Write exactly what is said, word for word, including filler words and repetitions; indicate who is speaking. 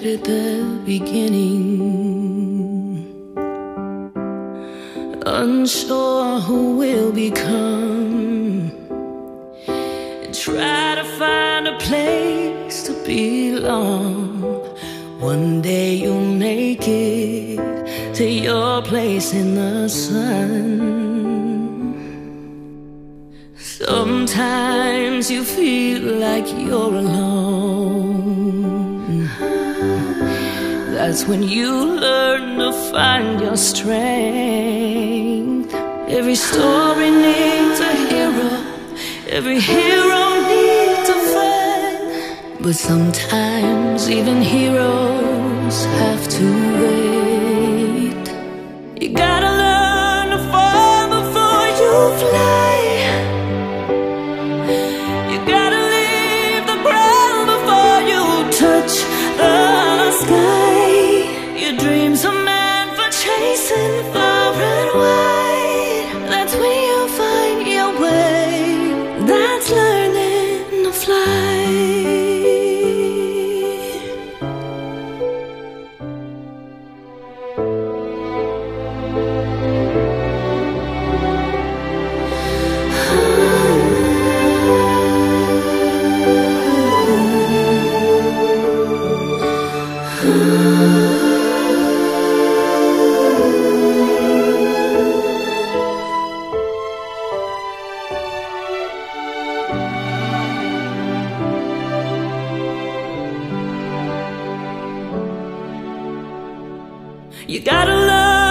Speaker 1: at the beginning, unsure who will become, and try to find a place to belong. One day you'll make it to your place in the sun. Sometimes you feel like you're alone. That's when you learn to find your strength. Every story needs a hero, every hero needs a friend. But sometimes even heroes have to wait. You gotta learn to fall before you fly. Touch the sky. Your dreams are meant for chasing far and wide. That's when you'll find your way. That's learning to fly. You gotta love